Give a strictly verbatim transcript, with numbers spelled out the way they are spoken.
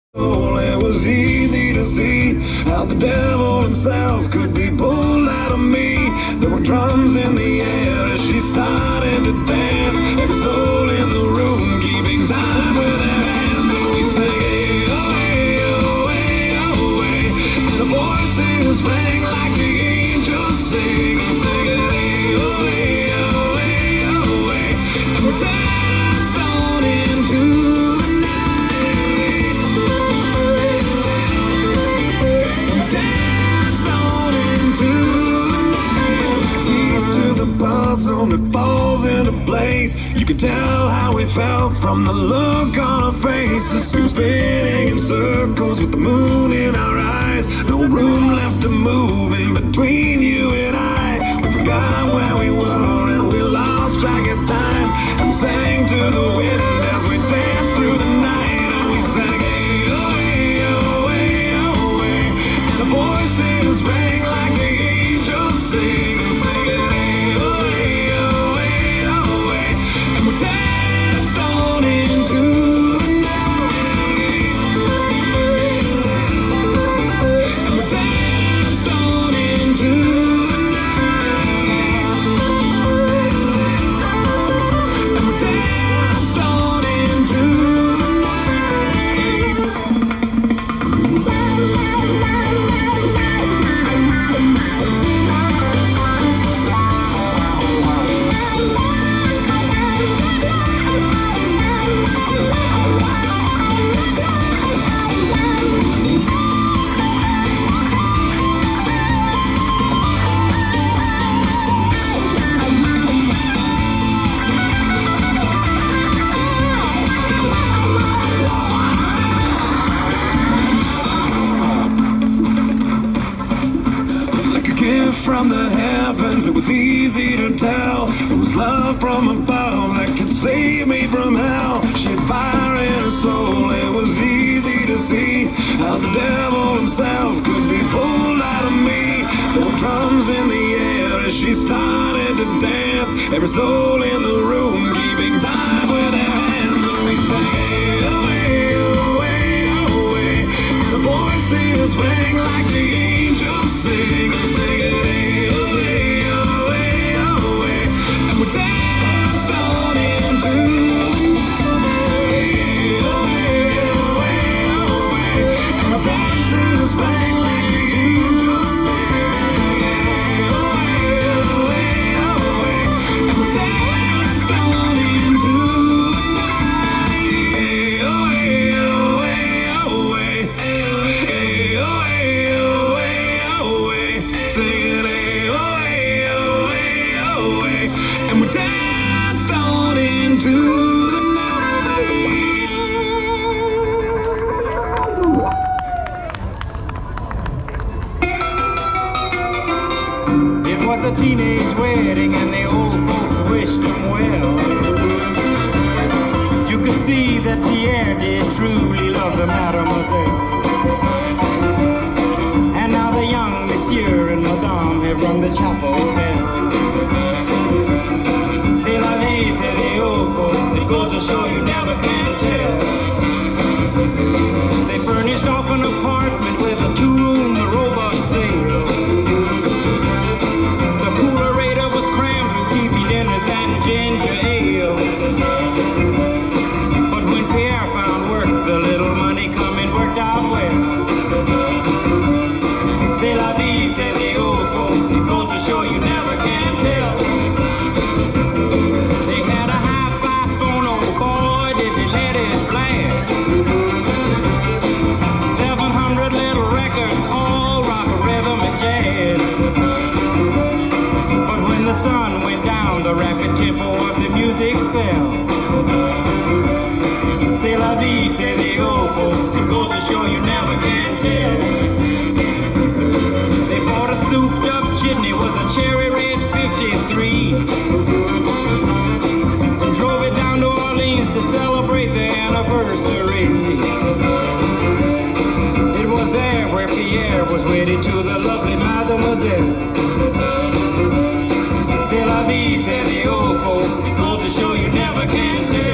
It was easy to see how the devil himself could be pulled out of me. There were drums in the air as she started to dance. Every soul in the room keeping time with their hands. And we sang, hey, oh, hey, oh, hey, oh, hey. And the voices rang like the angels sing. And singing, hey, oh, hey, oh, hey, oh, hey. And we danced on into the night. We danced on into the night. Keys to the puzzle that falls into place. You can tell how we felt from the look on our faces. We were spinning in circles with the moon in our eyes. No room left to move in between you and I. We forgot where we were and we lost track of time. And we sang to the wind as we danced through the night. And we sang, hey, oh, hey, oh, hey, oh, hey. And the voices rang like the angels sing. And singing, hey, oh, hey, oh, hey, oh, hey. And we danced on into the night. And we danced on into the night. And we danced on into the night. Like a gift from the heavens, it was easy to tell. It was love from above that could save me from hell. She had fire in her soul, it was easy to see how the devil himself could be pulled out of me. There were drums in the air as she started to dance. Every soul in the room keeping time with their hands. And we sang, hey, oh, hey, oh, hey, oh, hey. And the voices rang like the angels sing. And singing, hey, oh, hey, oh, hey, oh, hey. And we danced on into the night. Oh, hey, oh, hey, oh, hey. And the voices rang like the angels sing. And singing, hey, oh, hey, oh, hey, oh, hey. And we danced on into the night. Hey, oh, hey, oh, hey, oh, hey. Hey, oh, hey, oh, hey, oh, hey. Singing, hey, oh, hey, oh, hey, oh, hey. And we danced on into the night. It was a teenage wedding and the old folks wished him well. You could see that Pierre did truly love the mademoiselle. And now the young monsieur and madame have rung the chapel bell. C'est la vie, say the old folks, it goes to show you never can tell. They furnished off an apartment with a two-room robot sale. The coolerator was crammed with T V dinners and ginger ale. But when Pierre found work, the little money coming worked out well. C'est la vie, say the old folks, it goes to show you never can tell. They had a hi-fi phone, oh boy, did they let it blast. Seven hundred little records, all rock, rhythm, and jazz. But when the sun went down, the rapid tempo of the music fell. C'est la vie, say the old folks, it goes to show you never can tell. They bought a souped up chitney, was a cherry red fifty-three. And drove it down to Orleans to celebrate the anniversary. It was there where Pierre was wedded to the lovely mademoiselle. C'est la vie, say the old folks, it goes to show you never can tell.